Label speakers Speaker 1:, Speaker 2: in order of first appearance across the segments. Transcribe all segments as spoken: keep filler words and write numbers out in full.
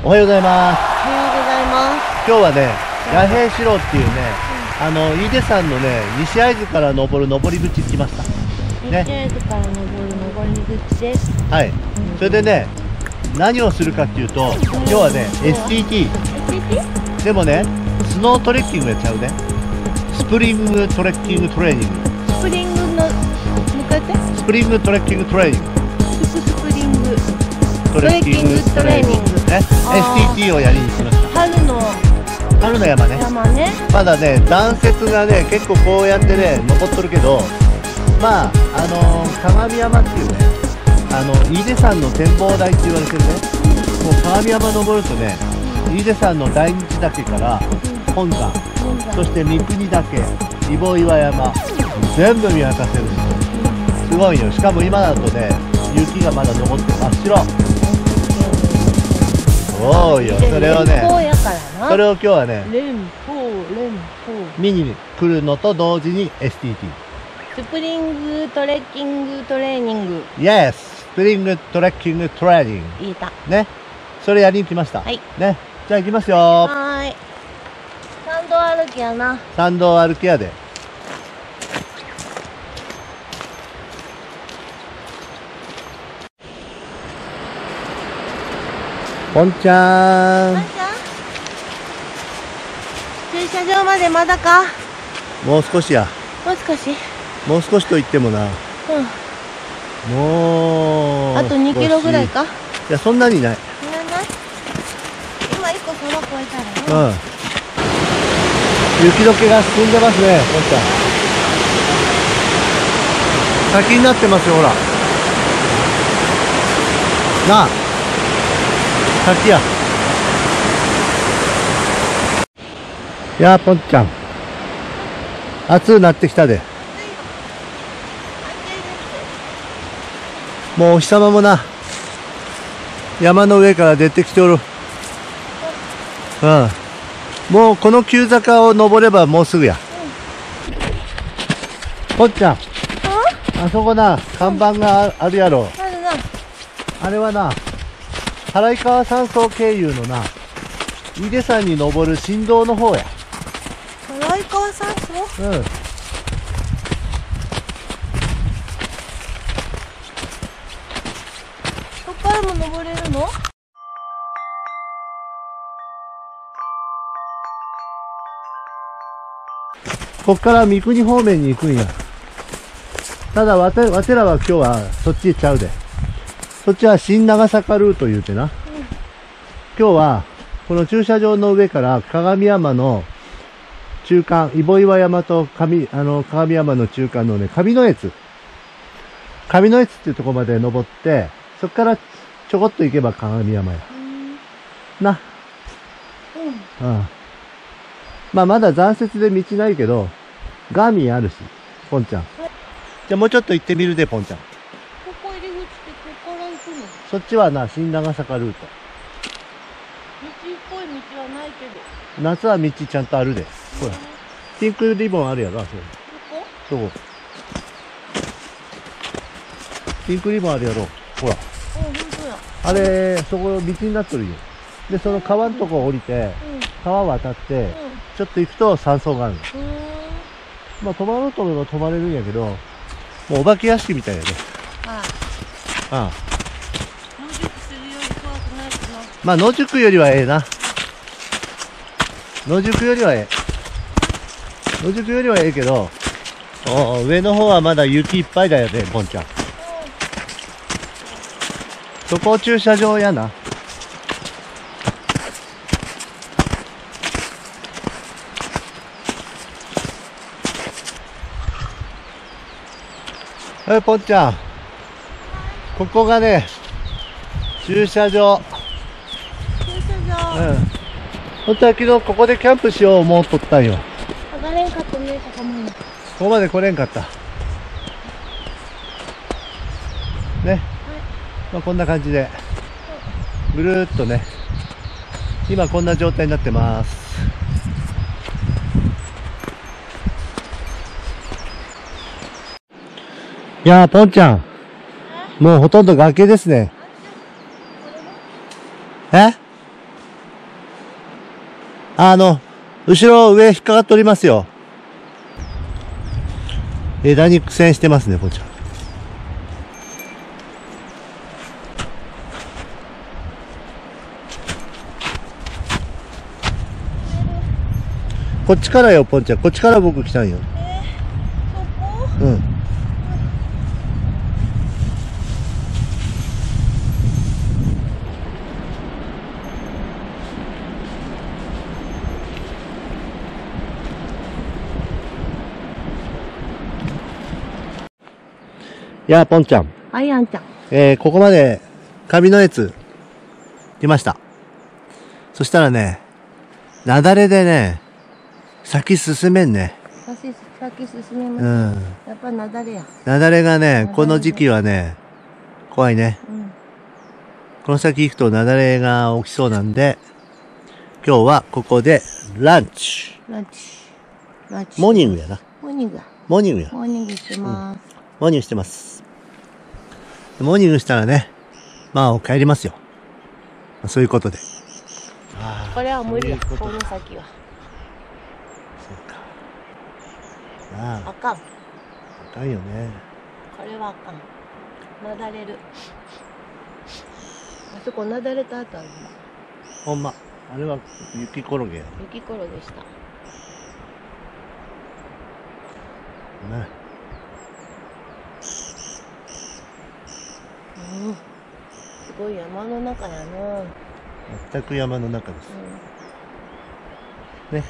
Speaker 1: おはようございます。
Speaker 2: おはようございます。
Speaker 1: 今日はね、野平四郎っていうね、うん、あの飯出山のね、西会津から登る登り口に来ました。
Speaker 2: ね、西会津から登る登り口です。
Speaker 1: はい。それでね、何をするかっていうと、今日はね、エスティーティー。エスティーティー？でもね、スノートレッキングやっちゃうね。スプリングトレッキングトレーニング。
Speaker 2: スプリングの、向かって？
Speaker 1: スプリングトレッキングトレーニング。
Speaker 2: スプリングトレッキングトレーニング。
Speaker 1: ね、エスティーティー をやりに来ました。
Speaker 2: 春の
Speaker 1: 春の山ね。
Speaker 2: 山ね。ま
Speaker 1: だね、断雪がね、結構こうやってね、残っとるけど、まあ、あのー、鏡山っていうね、あの、飯出山の展望台って言われてるね、もう鏡山登るとね、飯出山の大日岳から本山、そして三国岳、揖保岩山、全部見渡せるんですよ。すごいよ。しかも今だとね、雪がまだ残って真っ白。そうよ。それをね、それを今日はね、見に来るのと同時に エスティーティー。
Speaker 2: スプリングトレッキングトレーニング。
Speaker 1: Yes! スプリングトレッキングトレーニング。
Speaker 2: 言えた。
Speaker 1: ね。それやりに来ました。
Speaker 2: はい。
Speaker 1: ね。じゃあ行きますよ。
Speaker 2: はーい。参道歩きやな。
Speaker 1: 参道歩きやで。ポンちゃん。
Speaker 2: ポンちゃん。駐車場までまだか。
Speaker 1: もう少しや。
Speaker 2: もう少し。
Speaker 1: もう少しと言ってもな。うん。もう。
Speaker 2: あとにキロぐらいか。
Speaker 1: いや、そんなにない。
Speaker 2: そんなにない。今一個空越えたらね。うん。
Speaker 1: 雪解けが進んでますね、ポンちゃん。先になってますよ、ほら。なあ。先や。いやー、ポンちゃん。暑くなってきたで。もうお日様もな、山の上から出てきておる。うん。もうこの急坂を登ればもうすぐや。ポンちゃん。あそこな、看板があるやろ。
Speaker 2: あるな。あ
Speaker 1: れはな、原井川山荘経由のな、飯出山に登る新道の方や。
Speaker 2: 原井川山荘？
Speaker 1: うん。
Speaker 2: そっからも登れるの？
Speaker 1: こっから三国方面に行くんや。ただわて、わてらは今日はそっち行っちゃうで。そっちは新長坂ルート言うてな。うん、今日は、この駐車場の上から鏡山の中間、揖保岩山と上、あの、鏡山の中間のね、上野越。上野越っていうところまで登って、そっからちょこっと行けば鏡山や。うん、な。うん。うん。まあまだ残雪で道ないけど、ガーミンあるし、ポンちゃん。はい、じゃあもうちょっと行ってみるで、ポンちゃん。
Speaker 2: ここ入り口ってここから行くの？
Speaker 1: そっちはな、新長坂ルート。
Speaker 2: 道っぽい道はないけど。
Speaker 1: 夏は道ちゃんとあるで。ほら。ピンクリボンあるやろ、あそこ。そこ？ピンクリボンあるやろ。ほら。
Speaker 2: あ、ほんとや。
Speaker 1: あれ、そこ道になっとるよ。で、その川のとこ降りて、うん、川渡って、うん、ちょっと行くと山荘があるの。まあ、泊まろうと思えば泊まれるんやけど、もうお化け屋敷みたいやね。ああ。ああ。
Speaker 2: 野宿するより怖くないかな。
Speaker 1: まあ、野宿よりはええな。野宿よりはええ。野宿よりはええけど、お上の方はまだ雪いっぱいだよね、ポンちゃん。うん、そこ駐車場やな。はい、ポンちゃん。ここがね、駐車場。
Speaker 2: 駐車場。
Speaker 1: うん。本当は昨日ここでキャンプしよう思うとったんよ。
Speaker 2: 上がれんかったね、ここまで。こ
Speaker 1: こまで来れんかった。ね。はい、まあこんな感じで、ぐるーっとね、今こんな状態になってます。いやー、ポンちゃん。もうほとんど崖ですね。え？ あの、後ろ上引っかかっておりますよ。枝に苦戦してますね、ポンちゃん。こっちからよ、ポンちゃん。こっちから僕来たんよ。
Speaker 2: えー、そこ
Speaker 1: うん。いやー、ポンちゃん。
Speaker 2: はい、あんちゃん。
Speaker 1: えー、ここまで、上のやつ、来ました。そしたらね、雪崩でね、先進めんね。
Speaker 2: 先、先進めます。
Speaker 1: うん。
Speaker 2: やっぱ雪崩や。
Speaker 1: 雪崩がね、この時期はね、怖いね。
Speaker 2: うん。
Speaker 1: この先行くと雪崩が起きそうなんで、今日はここでランチ。
Speaker 2: ランチ。ランチ。
Speaker 1: モーニングやな。
Speaker 2: モーニングや。
Speaker 1: モーニングや。
Speaker 2: モーニングしてます。
Speaker 1: モーニングしてます。モーニングしたらね、まあ帰りますよ。そういうことで。あ
Speaker 2: これは無理や。
Speaker 1: そういうこ
Speaker 2: ことの先は。
Speaker 1: そうか。ああ、
Speaker 2: あかん。
Speaker 1: あかんよね。
Speaker 2: これはあかん。なだれる。あそこなだれた後あるの。
Speaker 1: ほんま。あれは雪転げや。
Speaker 2: 雪転げした。
Speaker 1: な。
Speaker 2: うん。すごい山の中やな。
Speaker 1: 全く山の中です。
Speaker 2: うん。
Speaker 1: ね。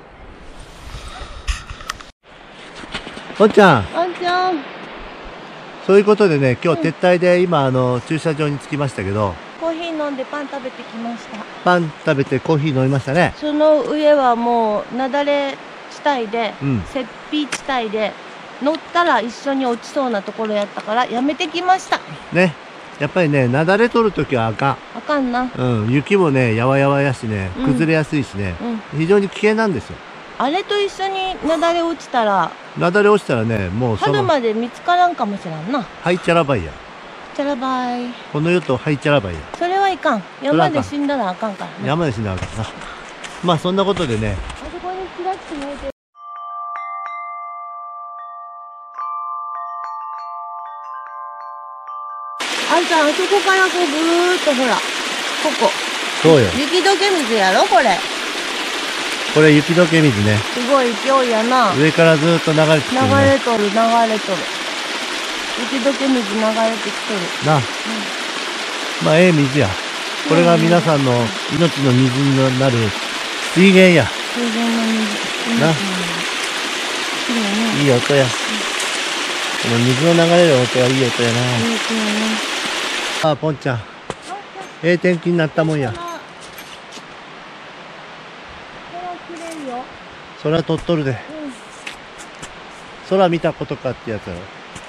Speaker 1: おっちゃん。
Speaker 2: あんちゃん。
Speaker 1: そういうことでね、今日撤退で今あの駐車場に着きましたけど、
Speaker 2: コーヒー飲んでパン食べてきました。
Speaker 1: パン食べてコーヒー飲みましたね。
Speaker 2: その上はもう雪崩地帯で、
Speaker 1: うん。
Speaker 2: 雪庇地帯で乗ったら一緒に落ちそうなところやったからやめてきました。
Speaker 1: ね。やっぱりね、雪崩取るときはあかん。
Speaker 2: あかんな。
Speaker 1: うん。雪もね、やわやわやしね、
Speaker 2: うん
Speaker 1: 崩れやすいしね、
Speaker 2: うん。
Speaker 1: 非常に危険なんですよ。
Speaker 2: あれと一緒に雪崩落ちたら
Speaker 1: 雪崩落ちたらね、もうその、
Speaker 2: 春まで見つからんかもしれんな。
Speaker 1: ハイチャラバイや。
Speaker 2: チャラバイ。
Speaker 1: この世とハイチャラバイや。
Speaker 2: それはいかん。山で死んだらあかんからね。
Speaker 1: 山で死んだわけだな。まあそんなことでね、
Speaker 2: あそこにチラッと見えてる。あんた、あそこからこうぐーっとほら、ここ。
Speaker 1: そうよ。
Speaker 2: 雪解け水やろこれ。
Speaker 1: これ雪解け水ね。
Speaker 2: すごい勢いやな。流
Speaker 1: 上からずーっと流れてきてるね。
Speaker 2: れとる、流れとる。雪解け水流れてきとる。
Speaker 1: なあ。まあええ水や。これが皆さんの命の水になる水源や。
Speaker 2: 水源の水。
Speaker 1: な
Speaker 2: 命の水。きれいね。
Speaker 1: いい音や。この水の流れる音はいい音やな。
Speaker 2: いいきれいね。
Speaker 1: ああ、ポンちゃん。ええ天気になったもんや。
Speaker 2: 空、空きれいよ。
Speaker 1: 空撮っとるで。
Speaker 2: うん。
Speaker 1: 空見たことかってやつやろ。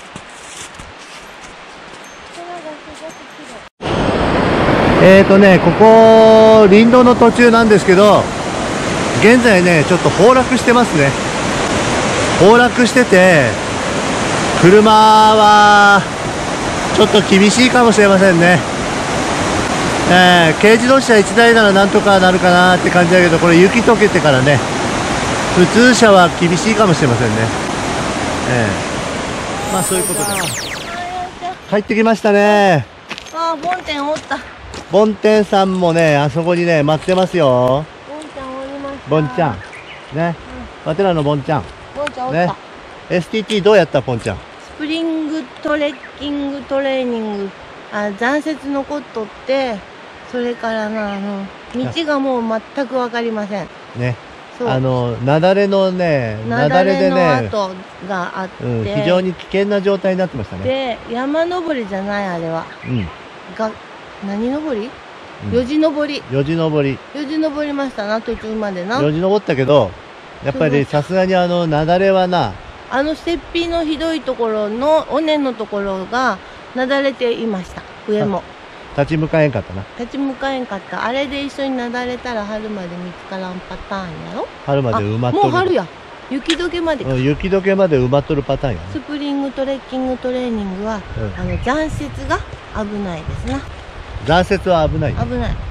Speaker 2: 空がすごくきれい。
Speaker 1: えーとね、ここ、林道の途中なんですけど、現在ね、ちょっと崩落してますね。崩落してて、車は、ちょっと厳しいかもしれませんね。えー、軽自動車いちだいならなんとかなるかなって感じだけど、これ雪溶けてからね、普通車は厳しいかもしれませんね。えー、まあそういうことで。
Speaker 2: あー、やっ
Speaker 1: 帰ってきましたね。
Speaker 2: あー、本店おった。
Speaker 1: ボンテンさんもね、あそこにね、待ってますよ。
Speaker 2: ボンちゃんおりました。
Speaker 1: ボンちゃん。ね。わてらのボンちゃん。
Speaker 2: ボンちゃんおった。
Speaker 1: ね。エスティーティー どうやったポンちゃん。
Speaker 2: スプリングトレッキングトレーニング、あ、残雪残っとって、それからな、あの、道がもう全くわかりません。
Speaker 1: ね。
Speaker 2: そう。
Speaker 1: あの、雪崩のね、雪
Speaker 2: 雪
Speaker 1: 崩で
Speaker 2: 崩の
Speaker 1: ね、
Speaker 2: 跡があって、
Speaker 1: うん、非常に危険な状態になってましたね。
Speaker 2: で、山登りじゃないあれは。
Speaker 1: うん。
Speaker 2: が、何登り、
Speaker 1: うん
Speaker 2: よじ登り。
Speaker 1: よじ登り。
Speaker 2: よじ登りましたな、途中までな。
Speaker 1: よじ登ったけど、やっぱりさすがにあの、雪崩はな、
Speaker 2: あの雪庇のひどいところの尾根のところがなだれていました。上も
Speaker 1: 立ち向かえんかったな。
Speaker 2: 立ち向かえんかった。あれで一緒になだれたら春まで見つからんパターンやろ。
Speaker 1: 春まで埋まっとる。
Speaker 2: もう春や。雪解けまでか。
Speaker 1: うん、雪解けまで埋まっとるパターンやね。
Speaker 2: スプリングトレッキングトレーニングは、
Speaker 1: うん
Speaker 2: あの残雪が危ないですな。
Speaker 1: 残雪は危ない。
Speaker 2: 危ない。
Speaker 1: うん。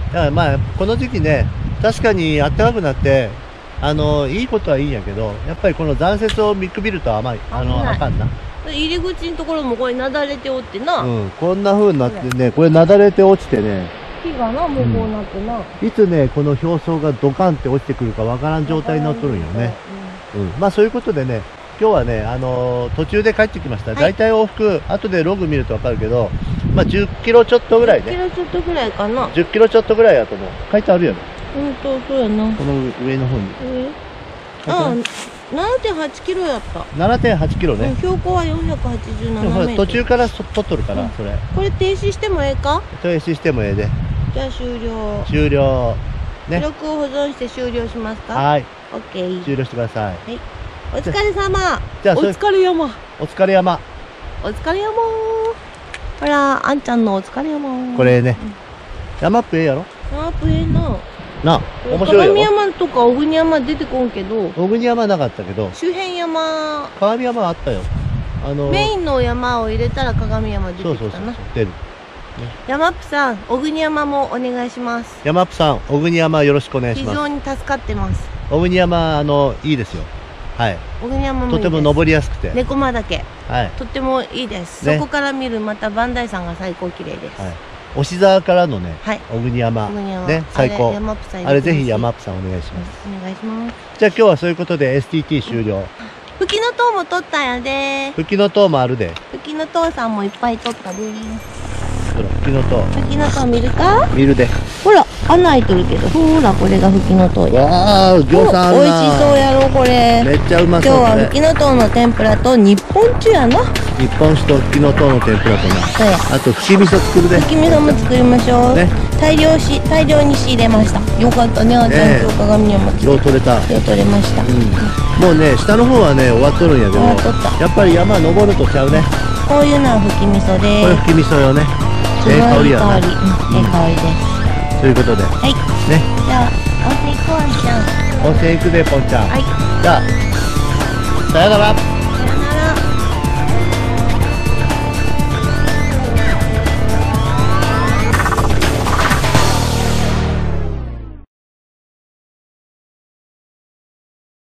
Speaker 1: からまあこの時期ね、確かに暖かくなってあのいいことはいいんやけど、やっぱりこの残雪を見くびると甘い、あの
Speaker 2: 危ない
Speaker 1: あかんな。
Speaker 2: 入り口のところもこれなだれておってな、
Speaker 1: うん、こんな風になってね、これなだれて落ちてね、
Speaker 2: 木がなもうこうなってな、
Speaker 1: いつねこの表層がドカンって落ちてくるかわからん状態になっとるんよね。うん、まあそういうことでね、今日はね、あのー途中で帰ってきました。
Speaker 2: はい
Speaker 1: だいたい往復、後でログ見るとわかるけど、まあじゅっキロちょっとぐらい
Speaker 2: 10キ
Speaker 1: ね。
Speaker 2: ロちょっとぐらいかな。
Speaker 1: じゅっキロちょっとぐらいやと思う。書いてあるやろ。
Speaker 2: うんとそうやな。
Speaker 1: この上の方に。
Speaker 2: え
Speaker 1: 書いてある
Speaker 2: あ、ななてんはちキロやった。
Speaker 1: ななてんはちキロ
Speaker 2: うん
Speaker 1: ね。
Speaker 2: 標高はよんひゃくはちじゅうな
Speaker 1: でもほら
Speaker 2: なメートル。
Speaker 1: 途中からそ取っとるから、
Speaker 2: うん
Speaker 1: それ。
Speaker 2: これ停止してもええか？
Speaker 1: それシステム A で。
Speaker 2: じゃあ終了。
Speaker 1: 終了。ね
Speaker 2: 記。録を保存して終了しますか？
Speaker 1: はい。
Speaker 2: オッケー。
Speaker 1: 終了してください。
Speaker 2: お疲れ様。
Speaker 1: じゃあ、それ、
Speaker 2: 疲れ山。
Speaker 1: お疲れ山。
Speaker 2: お疲れ山。ほら、あんちゃんのお疲れ山。
Speaker 1: これね。山っぷええやろ
Speaker 2: あープええな。
Speaker 1: なあ、面白い
Speaker 2: 鏡
Speaker 1: やろ。
Speaker 2: 山とか小国山出てこんけど、
Speaker 1: 小国山なかったけど、
Speaker 2: 周辺山、
Speaker 1: 鏡山あったよ。あのー、
Speaker 2: メインの山を入れたら鏡山出て
Speaker 1: そう
Speaker 2: きたな。
Speaker 1: そうそうそう、出る。
Speaker 2: 山っぷさん、小国山もお願いします。
Speaker 1: 山っぷさん、小国山よろしくお願いします。
Speaker 2: 非常に助かってます。
Speaker 1: 小国山、あの、いいですよ。はい。
Speaker 2: 小国山もいいです。
Speaker 1: とても登りやすくて。
Speaker 2: 猫間岳、
Speaker 1: はい。
Speaker 2: とってもいいです。
Speaker 1: ね
Speaker 2: そこから見るまた磐梯山が最高綺麗です。
Speaker 1: はい。押沢からのね、
Speaker 2: はい。
Speaker 1: 小国山。
Speaker 2: 小国山。
Speaker 1: ね、最高
Speaker 2: あれ、。山っぷさん
Speaker 1: あれぜひ山
Speaker 2: 山
Speaker 1: っぷさんお願いします。
Speaker 2: お願いします。
Speaker 1: じゃあ今日はそういうことで エスティーティー 終了。
Speaker 2: 吹きの塔も撮ったんやで。
Speaker 1: 吹きの塔もあるで。
Speaker 2: 吹きの塔さんもいっぱい撮ったで。
Speaker 1: ほら吹きの塔。
Speaker 2: 吹きの塔見るか？
Speaker 1: 見るで。
Speaker 2: ほら、穴開いとるけど、ほら、これが吹きの塔や。
Speaker 1: わあ、ぎょうさんある
Speaker 2: お美味しそう
Speaker 1: な。
Speaker 2: やろ、これ。
Speaker 1: めっちゃうま
Speaker 2: 今日
Speaker 1: そうこれ。
Speaker 2: は吹きの塔の天ぷらと日本酒やな。
Speaker 1: 日本酒と吹きの塔の天ぷらとな。
Speaker 2: そうや。
Speaker 1: あと吹き味噌作るで。
Speaker 2: 吹き味噌も作りましょう。
Speaker 1: ね
Speaker 2: 大量し、大量に仕入れました。よかったね、あーちゃん、
Speaker 1: ねえ
Speaker 2: 今日鏡山来て。
Speaker 1: よう取れた。
Speaker 2: よう取れました。
Speaker 1: うん。もうね、下の方はね、終わっとるんやけど、
Speaker 2: 終わっとった
Speaker 1: やっぱり山登るとちゃうね。
Speaker 2: こういうのは吹き味噌
Speaker 1: こ
Speaker 2: で
Speaker 1: れ吹き味噌よね。
Speaker 2: す。
Speaker 1: ええ香りやな。
Speaker 2: すごい香り。うん、ええ香りです。
Speaker 1: ということで、
Speaker 2: はい。
Speaker 1: ね、
Speaker 2: じゃあ、温泉行こう、あんちゃん。
Speaker 1: 温泉行くで、ぽんちゃん。
Speaker 2: はい。
Speaker 1: じゃあ、さよなら。